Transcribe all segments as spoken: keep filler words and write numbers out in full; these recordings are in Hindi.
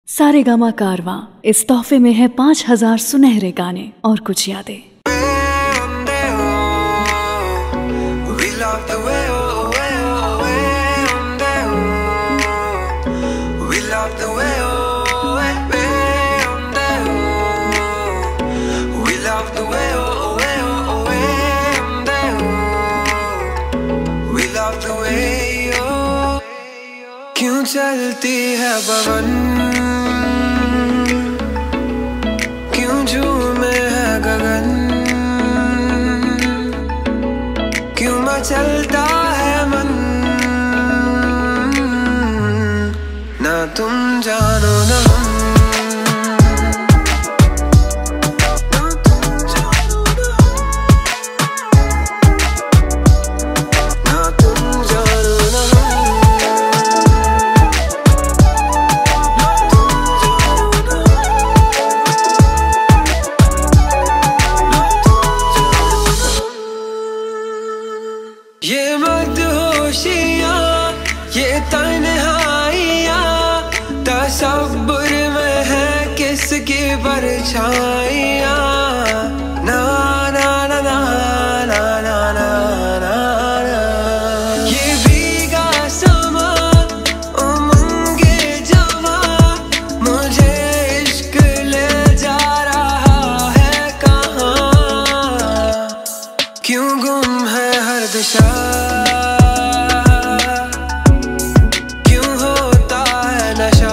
सारेगामा कारवां, इस तोहफे में है पाँच हजार सुनहरे गाने और कुछ यादें। क्यों चलती है पवन, क्यों झूमे है गगन, क्यों मचलता है मन, ना तुम जानो ना हम। ये मदहोशियाँ, ये तन्हाइयाँ, तसव्वुर में है किसकी परछाइयाँ। ना ना ना ना ना ना ना ना ना। ये भीगा समा, उमंगे जवा, मुझे इश्क ले जा रहा है कहाँ। क्यों गुम है हर दिशा, क्यों होता है नशा,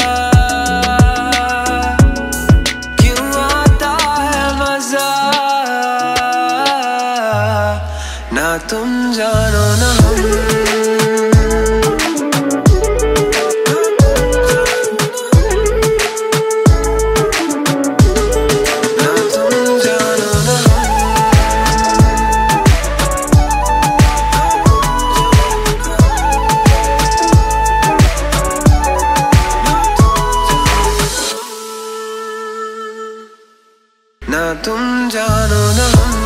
क्यों आता है मजा, ना तुम जानो ना हम। ना तुम जानो ना हम।